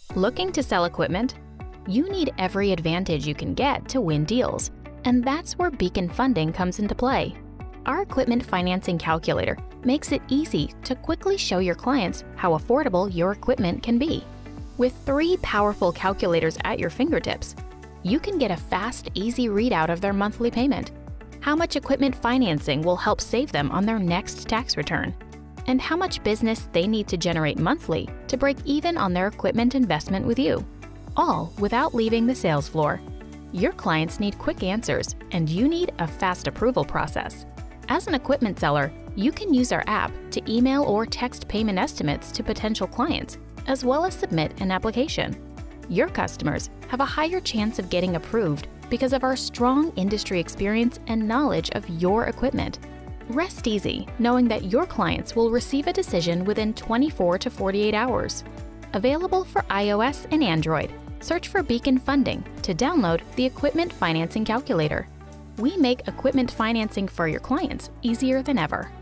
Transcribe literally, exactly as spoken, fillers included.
Looking to sell equipment? You need every advantage you can get to win deals, and that's where Beacon Funding comes into play. Our equipment financing calculator makes it easy to quickly show your clients how affordable your equipment can be. With three powerful calculators at your fingertips, you can get a fast, easy readout of their monthly payment, how much equipment financing will help save them on their next tax return, and how much business they need to generate monthly to break even on their equipment investment with you, all without leaving the sales floor. Your clients need quick answers, and you need a fast approval process. As an equipment seller, you can use our app to email or text payment estimates to potential clients, as well as submit an application. Your customers have a higher chance of getting approved because of our strong industry experience and knowledge of your equipment. Rest easy knowing that your clients will receive a decision within twenty-four to forty-eight hours. Available for iOS and Android, search for Beacon Funding to download the Equipment Financing Calculator. We make equipment financing for your clients easier than ever.